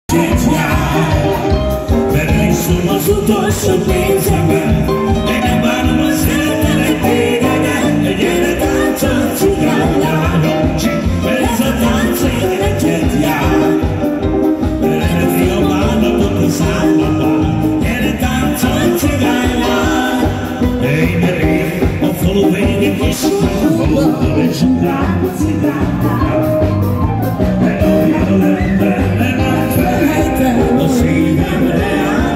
Az utolsó pénzemben, de nem bánom a szeretelek tégedet. Gyere táncol cigánylánom, mert ez a tánc életet jár. Eredeti a bánatot a számban, gyere táncol cigánylám. Én elég a falu végig is, valóban egy zsugán cigánylám. De olyan ember nem állt felhelytem a szívemre.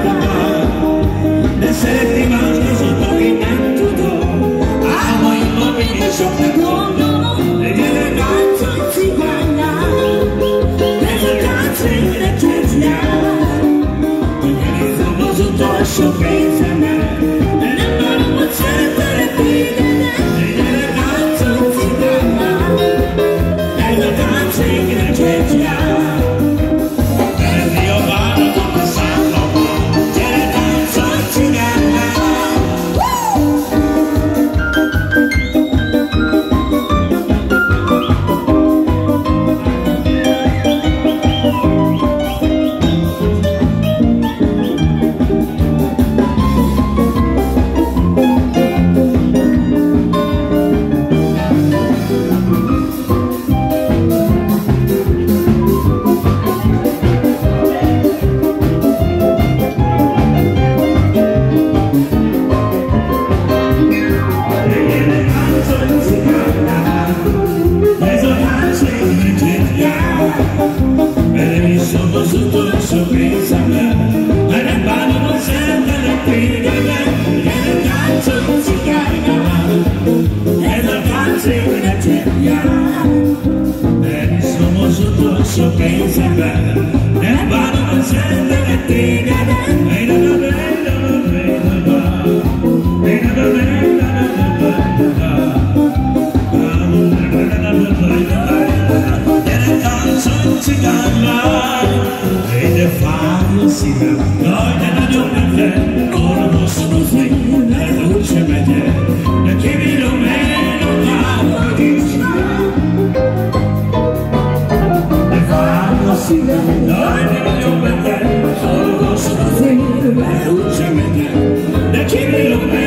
Szeretni más azot, amit nem tudom. Álmaimban mindig soknak gondolom. De gyere táncol cigánylám, ez a tánc életet jár. Hogy elízom az utolsó pénzemet, de nem bánom, hogy szeretelek tégedet. De gyere táncol cigánylám, ez a tánc életet jár. Verni a bánatot a számlapban, gyere táncol cigánylám. Az utolsó pénzemben, mert nem bánom, hogy szeretelek tégedet. Gyere táncol cigánylám, ez a tánc életet jár. Eliszom az utolsó pénzemben, nem bánom, hogy szeretelek tégedet. Gyere táncol cigánylám, de fáj a szívem, jaj, de nagyon nekem, arra mosztozni, mert úgysem megyek, de kibírom elnokálnak is. De fáj a szívem, jaj, de nagyon nekem, arra mosztozni, mert úgysem megyek, de kibírom